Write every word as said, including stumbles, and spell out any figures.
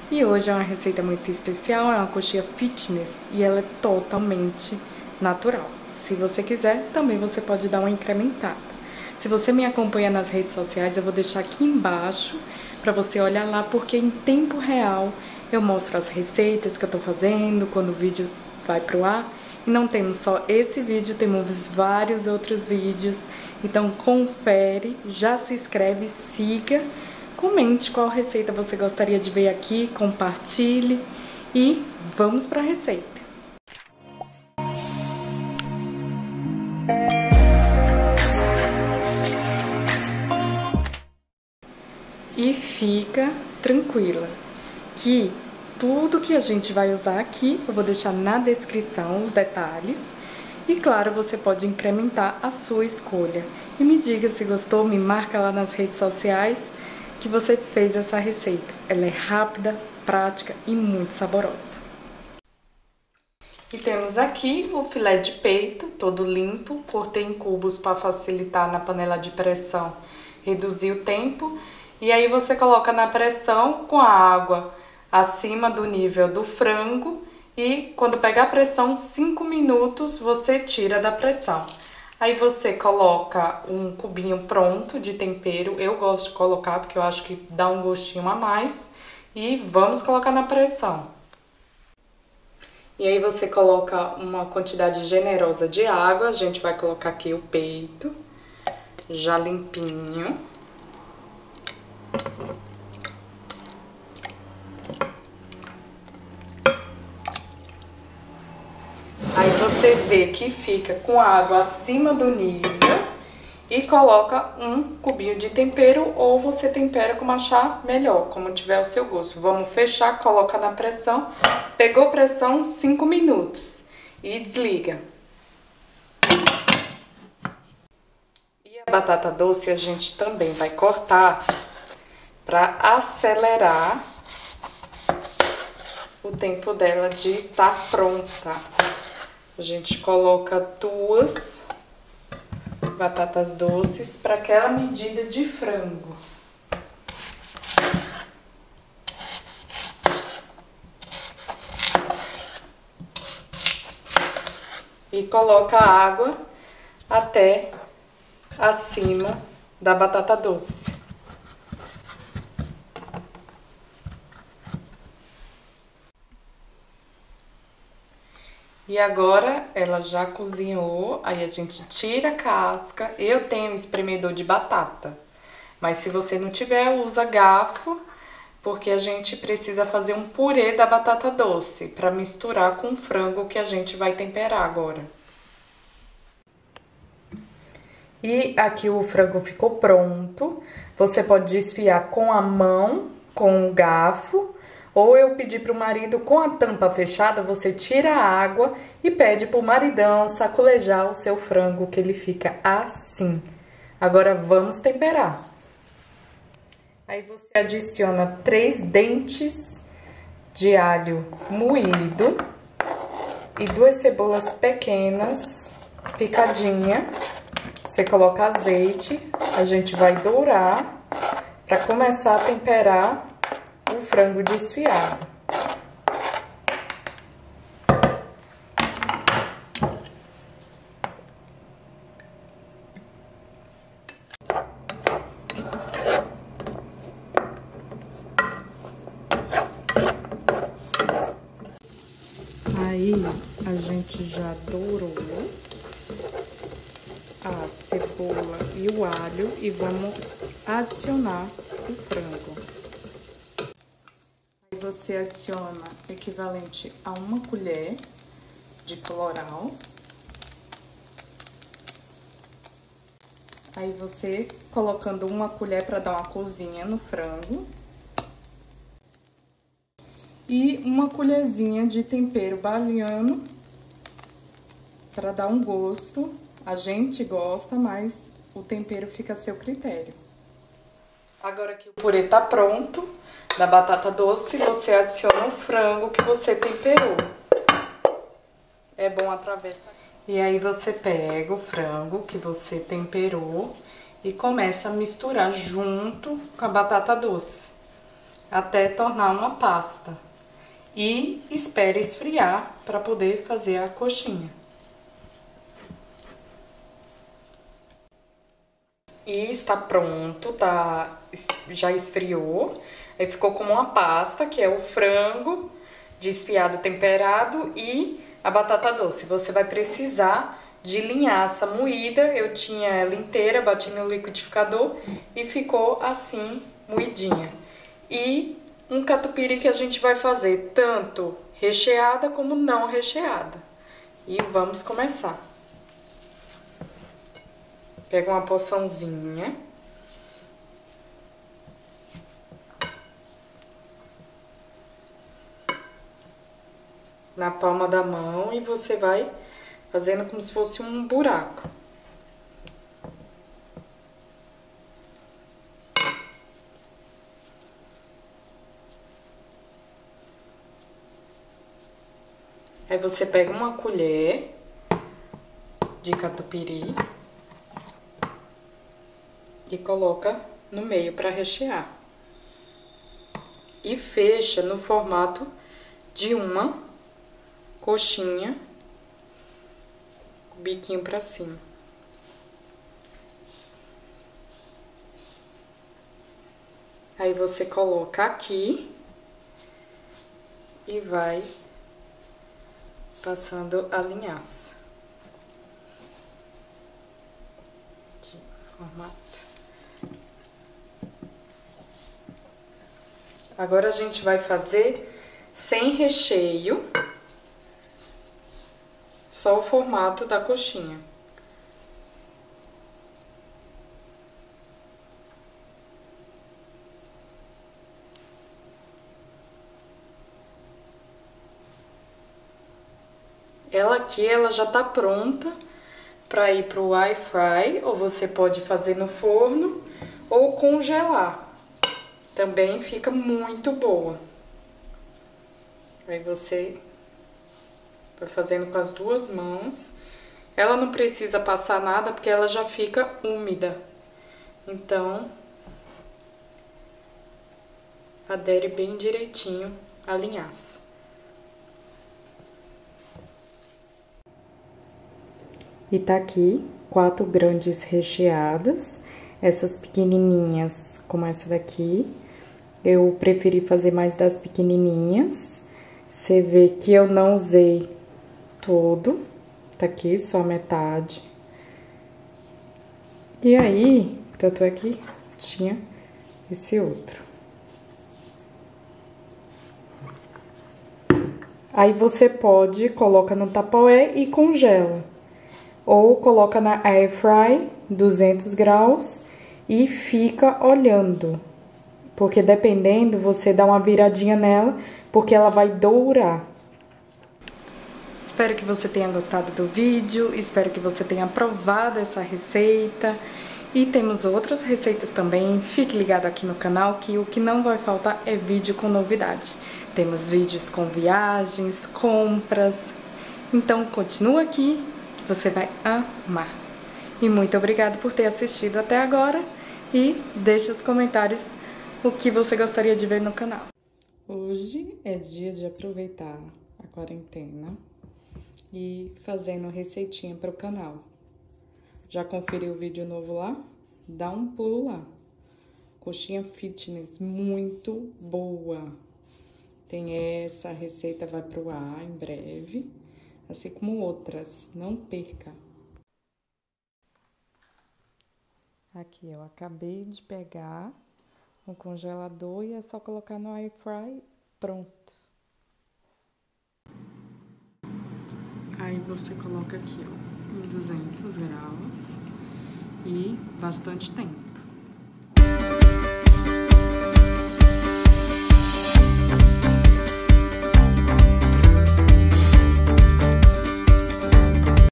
E hoje é uma receita muito especial, é uma coxinha fitness e ela é totalmente natural. Se você quiser, também você pode dar uma incrementada. Se você me acompanha nas redes sociais, eu vou deixar aqui embaixo para você olhar lá, porque em tempo real eu mostro as receitas que eu tô fazendo quando o vídeo vai pro ar. E não temos só esse vídeo, temos vários outros vídeos. Então confere, já se inscreve, siga. Comente qual receita você gostaria de ver aqui, compartilhe e vamos para a receita. E fica tranquila que tudo que a gente vai usar aqui eu vou deixar na descrição os detalhes. E claro, você pode incrementar a sua escolha. E me diga se gostou, me marca lá nas redes sociais que você fez essa receita. Ela é rápida, prática e muito saborosa. E temos aqui o filé de peito, todo limpo, cortei em cubos para facilitar na panela de pressão, reduzir o tempo. E aí você coloca na pressão com a água acima do nível do frango e quando pegar a pressão, cinco minutos, você tira da pressão. Aí você coloca um cubinho pronto de tempero, eu gosto de colocar porque eu acho que dá um gostinho a mais. E vamos colocar na pressão. E aí você coloca uma quantidade generosa de água, a gente vai colocar aqui o peito, já limpinho. Aí você vê que fica com a água acima do nível e coloca um cubinho de tempero ou você tempera como achar melhor, como tiver o seu gosto. Vamos fechar, coloca na pressão, pegou pressão, cinco minutos e desliga. E a batata doce a gente também vai cortar para acelerar o tempo dela de estar pronta. A gente coloca duas batatas doces para aquela medida de frango. E coloca a água até acima da batata doce. E agora ela já cozinhou, aí a gente tira a casca. Eu tenho espremedor de batata, mas se você não tiver, usa garfo, porque a gente precisa fazer um purê da batata doce para misturar com o frango que a gente vai temperar agora. E aqui o frango ficou pronto. Você pode desfiar com a mão, com o garfo. Ou eu pedi pro marido, com a tampa fechada, você tira a água e pede pro maridão sacolejar o seu frango, que ele fica assim. Agora vamos temperar. Aí você adiciona três dentes de alho moído e duas cebolas pequenas, picadinha. Você coloca azeite, a gente vai dourar para começar a temperar o frango desfiado. Aí a gente já dourou a cebola e o alho e vamos adicionar o frango. Você adiciona equivalente a uma colher de colorau. Aí você colocando uma colher para dar uma cozinha no frango. E uma colherzinha de tempero baiano para dar um gosto. A gente gosta, mas o tempero fica a seu critério. Agora que o purê tá pronto da batata doce, você adiciona o frango que você temperou. É bom atravessar. E aí você pega o frango que você temperou e começa a misturar junto com a batata doce. até tornar uma pasta. E espere esfriar para poder fazer a coxinha. E está pronto, tá, já esfriou. Aí ficou como uma pasta, que é o frango desfiado temperado e a batata doce. Você vai precisar de linhaça moída. Eu tinha ela inteira, bati no liquidificador e ficou assim, moidinha. E um catupiry que a gente vai fazer tanto recheada como não recheada. E vamos começar. Pega uma porçãozinha. Na palma da mão e você vai fazendo como se fosse um buraco. Aí você pega uma colher de catupiry e coloca no meio para rechear. E fecha no formato de uma coxinha, biquinho para cima. Aí você coloca aqui e vai passando a linhaça. Aqui, formato. Agora a gente vai fazer sem recheio, só o formato da coxinha. Ela aqui, ela já tá pronta para ir pro air fry, ou você pode fazer no forno ou congelar. Também fica muito boa. Aí você vai fazendo com as duas mãos. Ela não precisa passar nada porque ela já fica úmida. Então, adere bem direitinho a linhaça. E tá aqui, quatro grandes recheadas. Essas pequenininhas, como essa daqui, eu preferi fazer mais das pequenininhas. Você vê que eu não usei todo, tá aqui só metade. E aí, tanto é que tinha esse outro. Aí você pode, coloca no Tupperware e congela. Ou coloca na air fry, duzentos graus, e fica olhando. Porque dependendo, você dá uma viradinha nela, porque ela vai dourar. Espero que você tenha gostado do vídeo, espero que você tenha aprovado essa receita. E temos outras receitas também, fique ligado aqui no canal que o que não vai faltar é vídeo com novidades. Temos vídeos com viagens, compras, então continua aqui que você vai amar. E muito obrigada por ter assistido até agora e deixe os comentários o que você gostaria de ver no canal. Hoje é dia de aproveitar a quarentena e fazendo receitinha para o canal. Já conferiu o vídeo novo lá? Dá um pulo lá. Coxinha fitness, muito boa. Tem essa, a receita vai pro ar em breve, assim como outras, não perca. Aqui, eu acabei de pegar no congelador e é só colocar no air fry, pronto. Aí você coloca aqui, ó, em duzentos graus e bastante tempo.